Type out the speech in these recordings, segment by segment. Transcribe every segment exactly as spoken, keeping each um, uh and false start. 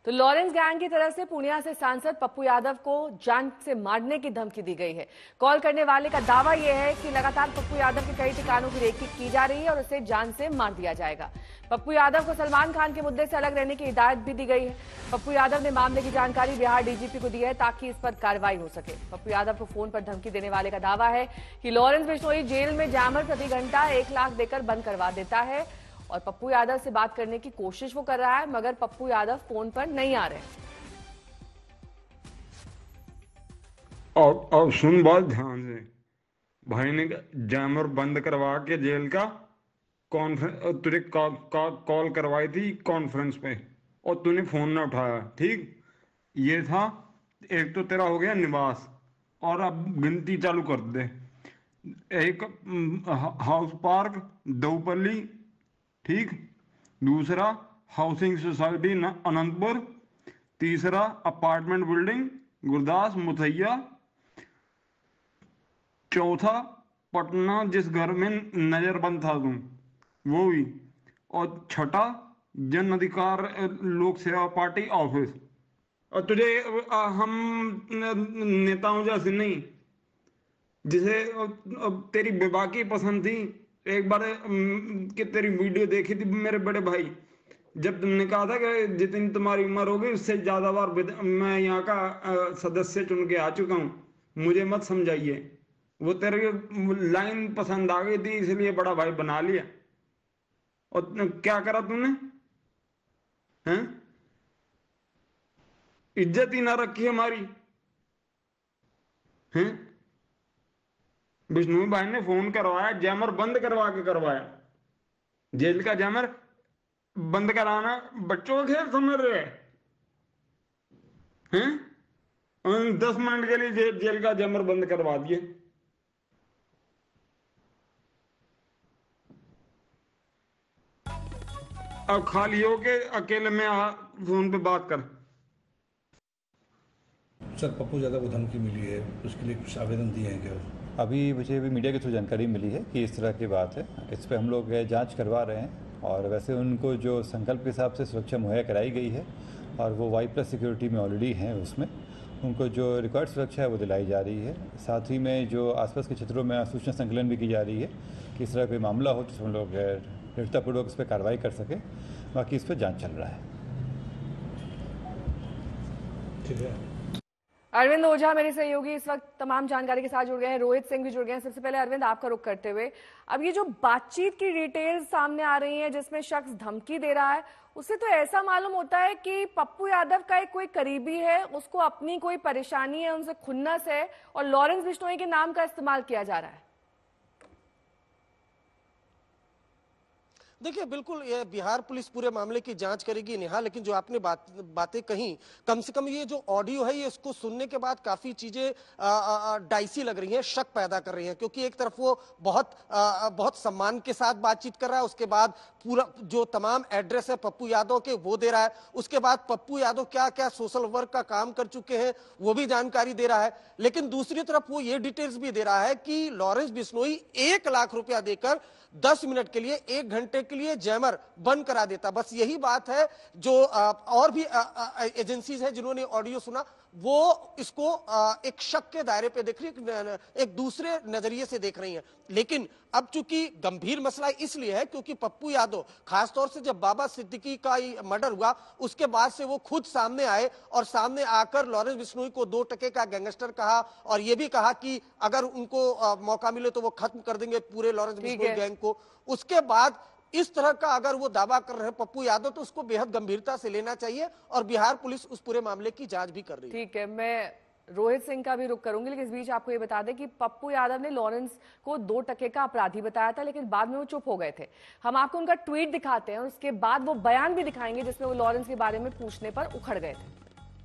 तो Lawrence gang की तरफ से पूर्णिया से सांसद पप्पू यादव को जान से मारने की धमकी दी गई है। कॉल करने वाले का दावा यह है कि लगातार पप्पू यादव के कई ठिकानों की रेकी की जा रही है और उसे जान से मार दिया जाएगा। पप्पू यादव को सलमान खान के मुद्दे से अलग रहने की हिदायत भी दी गई है। पप्पू यादव ने मामले की जानकारी बिहार डीजीपी को दी है ताकि इस पर कार्रवाई हो सके। पप्पू यादव को फोन पर धमकी देने वाले का दावा है कि लॉरेंस बिश्नोई जेल में जैमर प्रति घंटा एक लाख देकर बंद करवा देता है और पप्पू यादव से बात करने की कोशिश वो कर रहा है, मगर पप्पू यादव फोन पर नहीं आ रहे। और और सुन बात ध्यान से, भाई ने जैमर बंद करवा के जेल का कॉन्फ्रेंस तुझे कॉल करवाई थी कॉन्फ्रेंस पे और तूने फोन ना उठाया। ठीक, ये था। एक तो तेरा हो गया निवास, और अब गिनती चालू कर दे। एक हाउस पार्क दऊपल्ली, ठीक। दूसरा हाउसिंग सोसाइटी अनंतपुर। तीसरा अपार्टमेंट बिल्डिंग गुरदास मुथैया। चौथा पटना जिस घर में नजरबंद था तुम, वो भी। और छठा जन अधिकार लोक सेवा पार्टी ऑफिस। और तुझे हम नेताओं जैसे नहीं, जिसे तेरी बेबाकी पसंद थी। एक बार कि तेरी वीडियो देखी थी मेरे बड़े भाई, जब तुमने कहा था कि जितनी तुम्हारी उम्र होगी उससे ज्यादा बार मैं यहाँ का सदस्य चुन के आ चुका हूँ, मुझे मत समझाइए। वो तेरे लाइन पसंद आ गई थी इसलिए बड़ा भाई बना लिया। और क्या करा तूने? हैं? इज्जत ही ना रखी हमारी। हैं? बिश्नोई भाई ने फोन करवाया, जैमर बंद करवा के करवाया। जेल का जैमर बंद कराना बच्चों का खेल समझ रहे हैं? दस मिनट के लिए जे, जेल का जैमर बंद करवा दिए। अब खाली हो के अकेले में आ, फोन पे बात कर। सर, पप्पू यादव को धमकी मिली है, उसके लिए कुछ आवेदन दिए हैं क्या? अभी मुझे भी मीडिया के थ्रू जानकारी मिली है कि इस तरह की बात है। इस पर हम लोग जांच करवा रहे हैं और वैसे उनको जो संकल्प के हिसाब से सुरक्षा मुहैया कराई गई है और वो वाई प्लस सिक्योरिटी में ऑलरेडी हैं, उसमें उनको जो रिकॉर्ड सुरक्षा है वो दिलाई जा रही है। साथ ही में जो आसपास के क्षेत्रों में सूचना संकलन भी की जा रही है कि इस तरह कोई मामला हो तो हम लोग दृढ़तापूर्वक इस पर कार्रवाई कर सकें। बाकी इस पर जाँच चल रहा है। ठीक है। अरविंद ओझा मेरे सहयोगी इस वक्त तमाम जानकारी के साथ जुड़ गए हैं, रोहित सिंह भी जुड़ गए हैं। सबसे पहले अरविंद, आपका रुख करते हुए, अब ये जो बातचीत की डिटेल्स सामने आ रही हैं जिसमें शख्स धमकी दे रहा है, उससे तो ऐसा मालूम होता है कि पप्पू यादव का एक कोई करीबी है, उसको अपनी कोई परेशानी है, उनसे खुन्नस है और लॉरेंस बिश्नोई के नाम का इस्तेमाल किया जा रहा है। देखिए, बिल्कुल ये बिहार पुलिस पूरे मामले की जांच करेगी नेहा, लेकिन जो आपने बात बातें कही, कम से कम ये जो ऑडियो है ये इसको सुनने के बाद काफी चीजें डाइसी लग रही हैं, शक पैदा कर रही हैं। क्योंकि एक तरफ वो बहुत आ, बहुत सम्मान के साथ बातचीत कर रहा है, उसके बाद पूरा जो तमाम एड्रेस है पप्पू यादव के वो दे रहा है, उसके बाद पप्पू यादव क्या क्या सोशल वर्क का काम कर चुके हैं वो भी जानकारी दे रहा है। लेकिन दूसरी तरफ वो ये डिटेल्स भी दे रहा है कि लॉरेंस बिश्नोई एक लाख रुपया देकर दस मिनट के लिए, एक घंटे के लिए जैमर बंद करा देता। बस यही बात है जो आ, और भी एजेंसीज है जिन्होंने ऑडियो सुना, वो इसको आ, एक शक के दायरे पे देख रही है, एक दूसरे नजरिए से देख रही है। लेकिन अब चूंकि गंभीर मसला इसलिए है क्योंकि पप्पू यादव, खासतौर से जब बाबा सिद्दीकी का मर्डर हुआ उसके बाद से वो खुद सामने आए और सामने आकर लॉरेंस बिश्नोई को दो टके का गैंगस्टर कहा और ये भी कहा कि अगर उनको आ, मौका मिले तो वो खत्म कर देंगे पूरे लॉरेंस बिश्नोई गैंग को। उसके बाद इस तरह का अगर वो दावा कर रहे हैं पप्पू यादव तो उसको बेहद गंभीरता से लेना चाहिए और बिहार पुलिस उस पूरे मामले की जांच भी कर रही है। ठीक है, मैं रोहित सिंह का भी रुख करूंगी, लेकिन इस बीच आपको ये बता दें कि पप्पू यादव ने लॉरेंस को दो टके का अपराधी बताया था, लेकिन बाद में वो चुप हो गए थे। हम आपको उनका ट्वीट दिखाते हैं और उसके बाद वो बयान भी दिखाएंगे जिसमें वो लॉरेंस के बारे में पूछने पर उखड़ गए थे।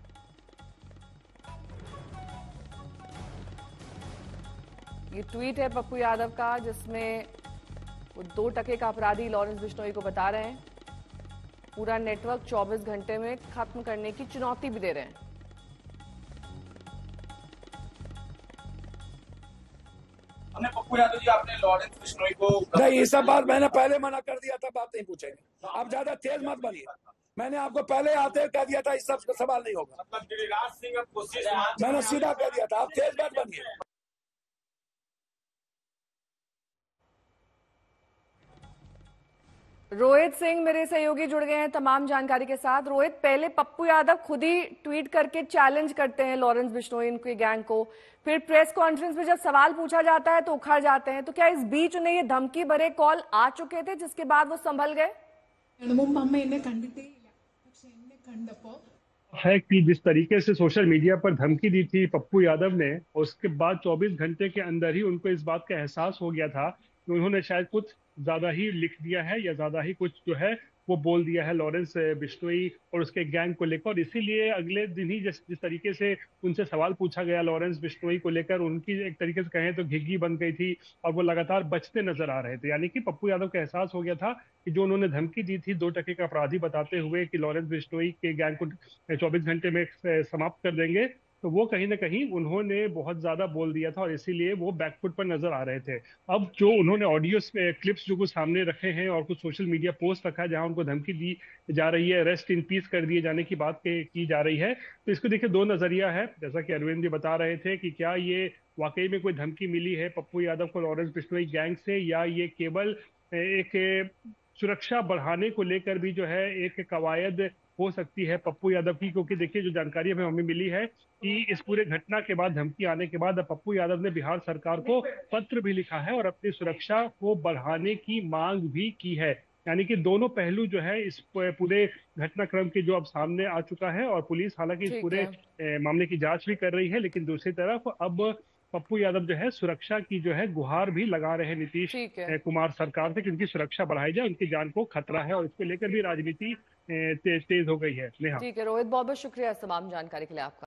ये ट्वीट है पप्पू यादव का जिसमें वो दो टके का अपराधी लॉरेंस बिश्नोई को बता रहे हैं, पूरा नेटवर्क चौबीस घंटे में खत्म करने की चुनौती भी दे रहे हैं। हमने पप्पू यादव जी, आपने लॉरेंस बिश्नोई को नहीं, ये सब बात मैंने पहले मना कर दिया था, बात नहीं पूछेंगे। आप ज्यादा तेज मत बनिए, मैंने आपको पहले आते कह दिया था, इस सब का सवाल नहीं होगा। मतलब गिरिराज सिंह कोशिश मैंने सीधा कह दिया था, आप तेज मत बनिए। रोहित सिंह मेरे सहयोगी जुड़ गए हैं तमाम जानकारी के साथ। रोहित, पहले पप्पू यादव खुद ही ट्वीट करके चैलेंज करते हैं लॉरेंस बिश्नोई इनके गैंग को, फिर प्रेस कॉन्फ्रेंस में जब सवाल पूछा जाता है तो उखड़ जाते हैं। तो क्या इस बीच उन्हें ये धमकी भरे कॉल आ चुके थे जिसके बाद वो संभल गए? है कि जिस तरीके से सोशल मीडिया पर धमकी दी थी पप्पू यादव ने, उसके बाद चौबीस घंटे के अंदर ही उनको इस बात का एहसास हो गया था कि उन्होंने शायद कुछ ज्यादा ही लिख दिया है या ज्यादा ही कुछ जो है वो बोल दिया है लॉरेंस बिश्नोई और उसके गैंग को लेकर। और इसीलिए अगले दिन ही जिस जिस तरीके से उनसे सवाल पूछा गया लॉरेंस बिश्नोई को लेकर, उनकी एक तरीके से कहें तो घिघी बन गई थी और वो लगातार बचते नजर आ रहे थे। यानी कि पप्पू यादव का एहसास हो गया था कि जो उन्होंने धमकी दी थी दो टके का अपराधी बताते हुए कि लॉरेंस बिश्नोई के गैंग को चौबीस घंटे में समाप्त कर देंगे, तो वो कहीं ना कहीं उन्होंने बहुत ज्यादा बोल दिया था और इसीलिए वो बैकफुट पर नजर आ रहे थे। अब जो उन्होंने ऑडियो क्लिप्स जो कुछ सामने रखे हैं और कुछ सोशल मीडिया पोस्ट रखा है जहां उनको धमकी दी जा रही है, रेस्ट इन पीस कर दिए जाने की बात की जा रही है, तो इसको देखिए दो नजरिया है। जैसा कि अरविंद जी बता रहे थे कि क्या ये वाकई में कोई धमकी मिली है पप्पू यादव को लॉरेंस बिश्नोई गैंग से, या ये केवल एक सुरक्षा बढ़ाने को लेकर भी जो है एक कवायद हो सकती है पप्पू यादव की। क्योंकि देखिए जो जानकारी हमें हमें मिली है कि इस पूरे घटना के बाद, धमकी आने के बाद, पप्पू यादव ने बिहार सरकार को पत्र भी लिखा है और अपनी सुरक्षा को बढ़ाने की मांग भी की है। यानी कि दोनों पहलू जो है इस पूरे घटनाक्रम के जो अब सामने आ चुका है और पुलिस हालांकि इस पूरे मामले की जांच भी कर रही है, लेकिन दूसरी तरफ अब पप्पू यादव जो है सुरक्षा की जो है गुहार भी लगा रहे हैं नीतीश कुमार सरकार से कि उनकी सुरक्षा बढ़ाई जाए, उनकी जान को खतरा है और इसको लेकर भी राजनीति तेज तेज हो गई है। ठीक है रोहित, बहुत बहुत शुक्रिया इस तमाम जानकारी के लिए आपका।